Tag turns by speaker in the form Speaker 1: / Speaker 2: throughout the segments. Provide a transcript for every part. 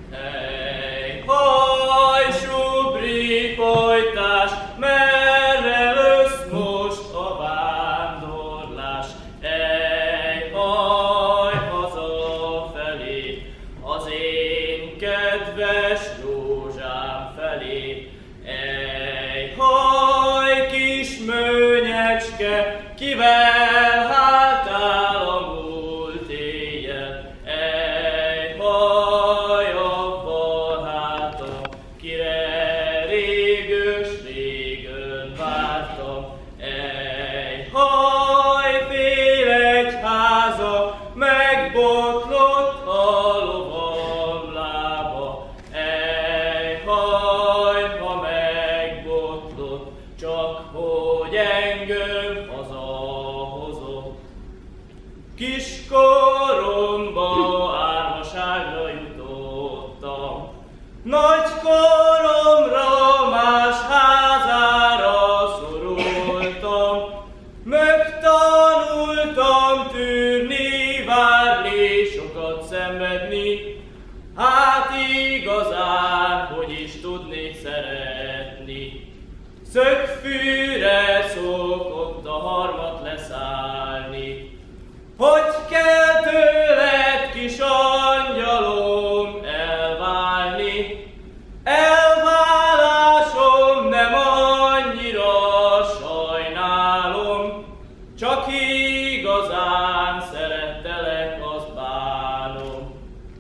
Speaker 1: Ej, hajsú brípojtás, merre lösz most a vándorlás? Ej, haj hazafelé, az én kedves rózsám felé. Ej, haj kis mőnyecske, kivel háltál a múlt éjjel? Ej, haj avval hátam, kire régön vártam. Ej, haj félegyháza, megbotlott a lovam lába. Ej, haj, ha megbotlott, csak hogy engem hazahozott. Kiskoromba árvaságra jutottam, nagy koromra más házára szorultam. Megtanultam tűrni, várni, sokat szenvedni, hát igazán, hogy is tudnék szeretni. Szögfűre szokott a harmat leszállni. Hogy kell tőled, kis angyalom, elválni? Elválásom nem annyira sajnálom, csak igazán szerettelek, azt bánom.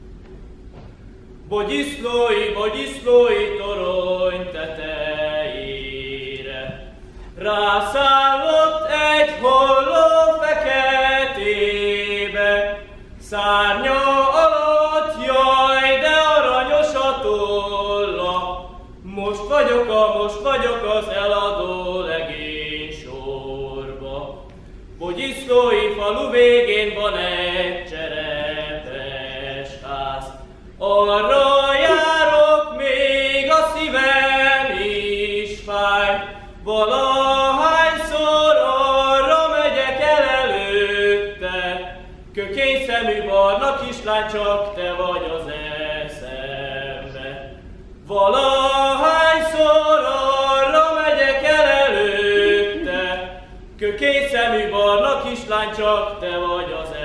Speaker 1: Bogyiszlói torony tetejére rászállott egy holló feketébe, szárnya alatt, jaj, de aranyos a tolla. Most vagyok az eladó legény sorba. Bogyiszlói falu végén van egy cserepes ház, arra járok, még a szívem is fáj. Valahányszor arra megyek el előtte, kökény szemű barna kislány, csak te vagy az eszembe. Valahányszor arra megyek el előtte, kökény szemű barna kislány, csak te vagy az